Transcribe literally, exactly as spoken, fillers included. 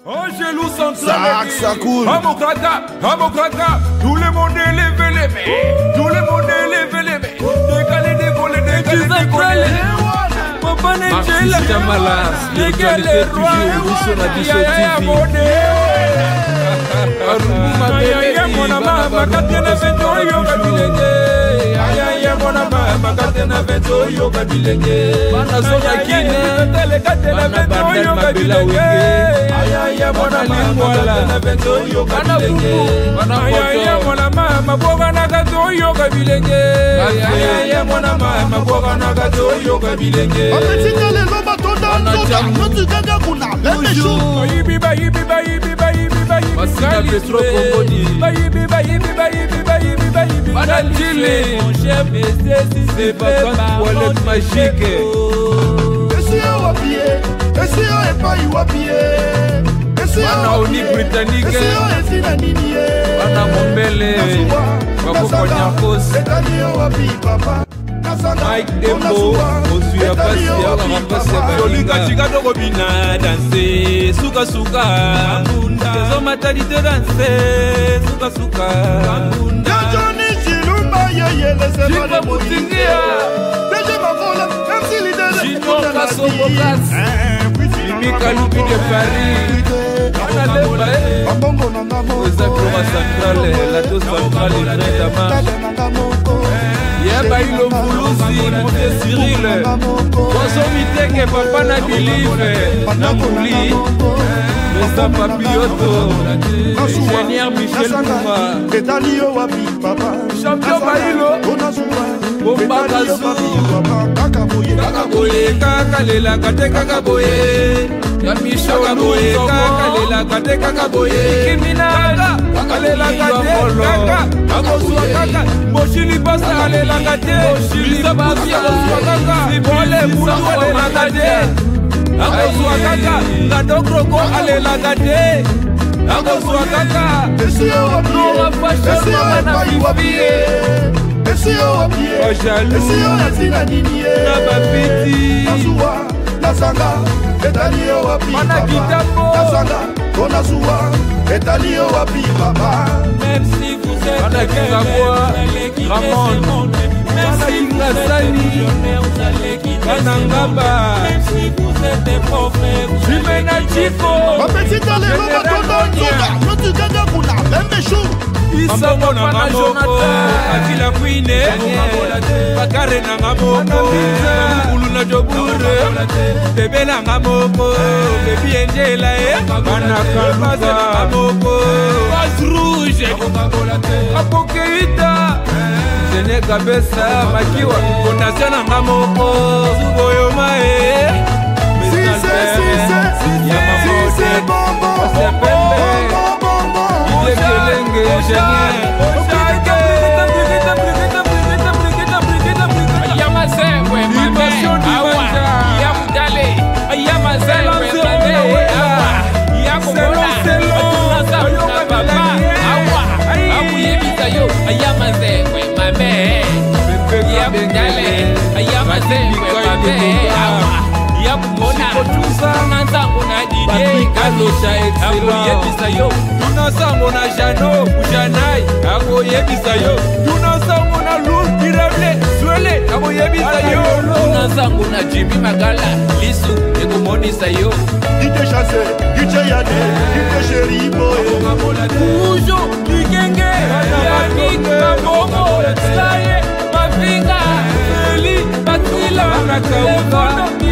Angelou Central, ça coule. Amokrata, Amokrata, tout le monde est levé les mains, tout le monde est levé les mains, décalé, décollé, décalé, décollé. Papa Nejela, Jamala, spiritualité toujours, sur la Bichot T V. Ayaya mona mama katena vento yoga bilenge. Ayaya mona mama katena vento yoga bilenge. Bana zona kine, tele katena vento yoga bilenge. Ayaya mona mama katena vento yoga bilenge. Ayaya mona mama boga na kato yoga bilenge. Ayaya mona mama boga na kato yoga bilenge. Ametika lelo batonda nzoka, notu gaga kuna, leme chou. Bayibi bayibi bayibi bayibi bayibi. Masina Petro Kongoni. Bayibi bayibi bayibi bayibi bayibi. Banatili, mon chef, c'est vacances toilette magique. Essayez wapié, essayez epai wapié. Bana Oni Britannique. Essayez ezina ninié. Bana Mombele. Bakokonyakos. Etaniyo wapi papa. Mike Dembo, Osuya Pasi, Aramapasi, Yolinga Chiga de Robina, danser, Suka Suka, Tezo Matalité danser, Suka Suka, Johnny Chilumba, Yeye, laissez moi Chiba Moutingia, Déjà ma vola, même si l'idée de Chino Kasso Bokas, Mimika Loubi de Paris, Ana Lemba, Osakroma Centrale, Lato Centrale, Fredama. Yeba ilo Moulouzi, Monte Cyril, Bozo Miteke, Papa Nabilive, Namouli, Resta Papioto, Ingénieur Michel Kouma, Etalio wapi papa, Champion Bailo, Bomba Kakaboye, Kakaboye, Kakalela, Kate Kakaboye, Yamisho Kakaboye, Kakalela, Kate Kakaboye, Kimina, Kakalela, Kate, Kaka, Akosua Kaka, Moshili Basa, Kalela, Kate, Moshili Basa, Kaka, Sibole, Mula, Kalela, Kate, Akosua Kaka, Nadogroko, Kalela, Kate, Akosua Kaka, Nora Fashion, Nora Fiwabiye. Essayez au pied, essayez au nazina ninié. Nabapiti, Nazua, Nazanga, Etalio wapi papa. Nazanga, Konazua, Etalio wapi papa. Même si vous êtes Anakizabwa, Ramon, Anakizasani, Anangaba, même si vous êtes des pauvres, Jimena Chico, Ma petite allée, ma tonton, Nzoka, Notu gaga kuna, même chou. Isa Mopana Jonathan, Akila Queen, Bakare Nangamoko, Mulu na Jobure, Bebe Nangamoko, Baby Angela, Manakaluza Nangamoko, Bas Rouge, Apokeita, Zene Kabesa, Makiwa, Fondation Nangamoko, Boyomae, Si c'est, si c'est, si c'est bon, bon, bon, bon, bon, bon. Kelenge, Tunasango na Jano, Janai, Ako Yebisayo, Tunasango na Lou, Kirable, Swele, Ako Yebisayo, Tunasango na Jimmy Magala, Lisu, Eko Moni Sayo, Ite chasse, ite yade, ite chéri boy. Ujo, Ikenge, Yannick, Mamomo, Slaye, Mavinga, Eli, Batila, Lefono,